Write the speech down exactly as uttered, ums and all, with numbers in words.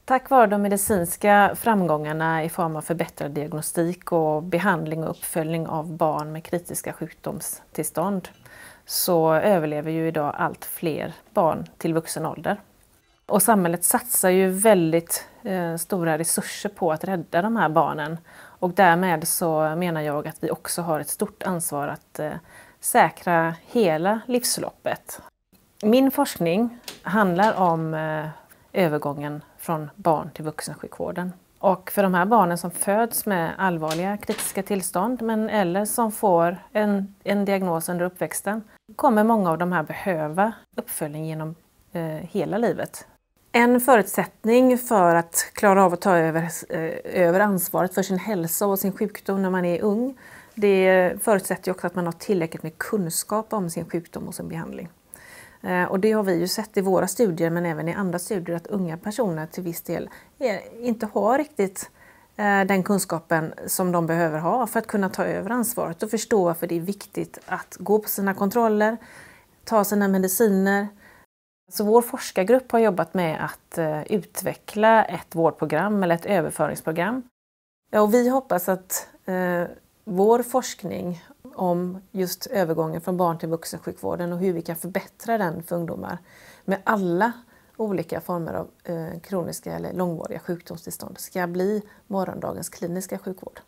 Tack vare de medicinska framgångarna i form av förbättrad diagnostik och behandling och uppföljning av barn med kritiska sjukdomstillstånd så överlever ju idag allt fler barn till vuxen ålder. Och samhället satsar ju väldigt eh, stora resurser på att rädda de här barnen. Och därmed så menar jag att vi också har ett stort ansvar att eh, säkra hela livsloppet. Min forskning handlar om eh, övergången från barn till vuxensjukvården. Och för de här barnen som föds med allvarliga kritiska tillstånd men eller som får en, en diagnos under uppväxten kommer många av de här behöva uppföljning genom eh, hela livet. En förutsättning för att klara av att ta över, eh, över ansvaret för sin hälsa och sin sjukdom när man är ung, det förutsätter också att man har tillräckligt med kunskap om sin sjukdom och sin behandling. Och det har vi ju sett i våra studier men även i andra studier att unga personer till viss del inte har riktigt den kunskapen som de behöver ha för att kunna ta över ansvaret och förstå varför det är viktigt att gå på sina kontroller, ta sina mediciner. Så vår forskargrupp har jobbat med att utveckla ett vårdprogram eller ett överföringsprogram. Ja, och vi hoppas att eh, vår forskning om just övergången från barn till vuxensjukvården och hur vi kan förbättra den för ungdomar med alla olika former av eh, kroniska eller långvariga sjukdomstillstånd ska bli morgondagens kliniska sjukvård.